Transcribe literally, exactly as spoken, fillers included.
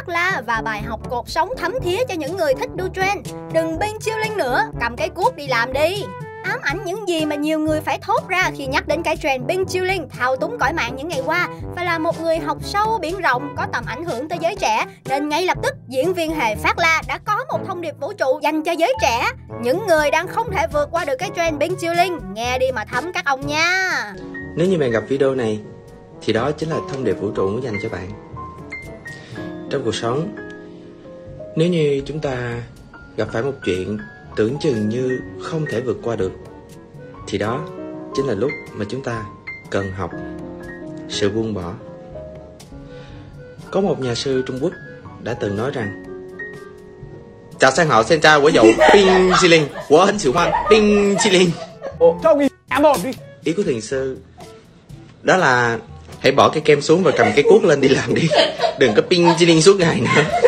phát la và bài học cột sống thấm thía cho những người thích đu trend. Đừng binh chiêu linh nữa, cầm cái cuốc đi làm đi. Ám ảnh những gì mà nhiều người phải thốt ra khi nhắc đến cái trend binh chiêu linh thao túng cõi mạng những ngày qua. Phải là một người học sâu biển rộng, có tầm ảnh hưởng tới giới trẻ, nên ngay lập tức diễn viên hề Phát La đã có một thông điệp vũ trụ dành cho giới trẻ. Những người đang không thể vượt qua được cái trend binh chiêu linh, nghe đi mà thấm các ông nha. Nếu như bạn gặp video này thì đó chính là thông điệp vũ trụ muốn dành cho bạn. Trong cuộc sống, nếu như chúng ta gặp phải một chuyện tưởng chừng như không thể vượt qua được, thì đó chính là lúc mà chúng ta cần học sự buông bỏ. Có một nhà sư Trung Quốc đã từng nói rằng: Chào sang hảo sen tra của dầu Ping Chi Linh, của hấn xỉu hoan Ping Chi Linh. Ý của thiền sư đó là hãy bỏ cái kem xuống và cầm cái cuốc lên đi làm đi, đừng có Ping Chi Linh suốt ngày nữa.